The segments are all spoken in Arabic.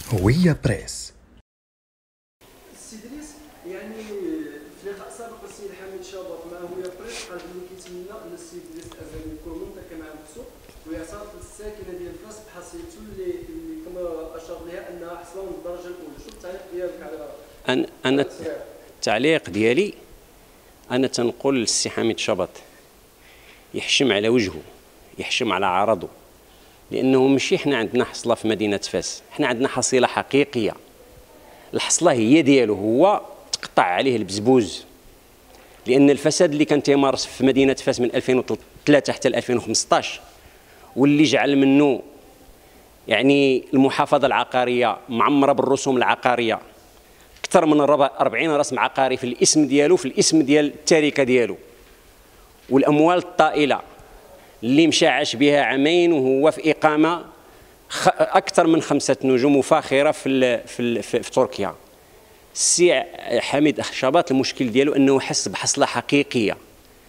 هوية بريس. السي دريس، يعني في لقاء سابق السيد حميد شابط مع هوية بريس قال بلي كيتمنى ان السي دريس الازهري يكون منتكى مع نفسه ويعترف الساكنه ديال فاس بحصيلته اللي كما اشار لها انها حصله من الدرجه الاولى. شو التعليق ديالك على انا التعليق ديالي انا تنقول للسي حميد شابط يحشم على وجهه، يحشم على عرضه، لانه ماشي حنا عندنا حصله في مدينه فاس، حنا عندنا حصيله حقيقيه. الحصله هي ديالو، هو تقطع عليه البزبوز، لان الفساد اللي كان تيمارس في مدينه فاس من 2003 حتى 2015 واللي جعل منه يعني المحافظه العقاريه معمره بالرسوم العقاريه اكثر من 40 رسم عقاري في الاسم ديالو، في الاسم ديال التركه ديالو، والاموال الطائله اللي مشى عاش بها عامين وهو في اقامه اكثر من 5 نجوم وفاخره في تركيا. السي حميد شابط المشكل ديالو انه حس بحصله حقيقيه،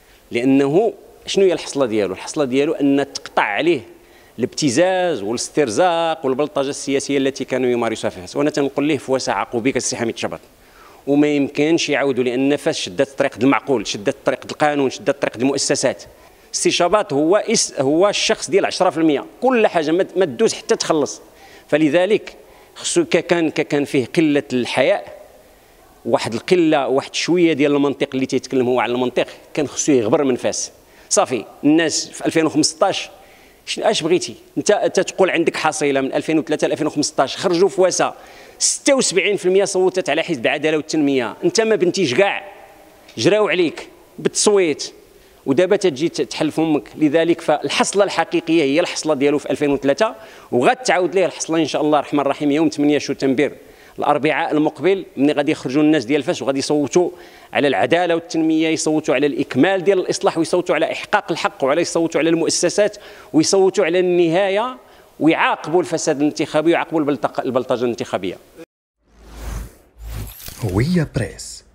لانه شنو هي الحصله ديالو؟ الحصله ديالو ان تقطع عليه الابتزاز والاسترزاق والبلطجه السياسيه التي كانوا يمارسوها في فاس. وانا تنقول له فواس عاقوا بك السي حميد شابط، وما يمكنش يعاودوا، لان فاس شدت طريق المعقول، شدت طريق القانون، شدت طريق المؤسسات. السي شابط هو الشخص ديال 10%، كل حاجه ما تدوز حتى تخلص. فلذلك خصو كان فيه قله الحياء، واحد القله، واحد شويه ديال المنطق اللي تيتكلم هو على المنطق، كان خصو يغبر من فاس. صافي الناس في 2015 اش بغيتي انت تقول عندك حصيله من 2003 ل 2015 خرجوا في واسا 76% صوتت على حزب العداله والتنميه، انت ما بنتيش كاع، جراو عليك بالتصويت ودابا تجي تحل فمك. لذلك فالحصله الحقيقيه هي الحصله ديالو في 2003، وغتعاود ليه الحصله ان شاء الله الرحمن الرحيم يوم 8 شتنبر الاربعاء المقبل، ملي غادي يخرجوا الناس ديال فاس وغادي يصوتوا على العداله والتنميه، يصوتوا على الاكمال ديال الاصلاح، ويصوتوا على احقاق الحق، وعلى يصوتوا على المؤسسات، ويصوتوا على النهايه، ويعاقبوا الفساد الانتخابي، ويعاقبوا البلطجه الانتخابيه. هوية بريس.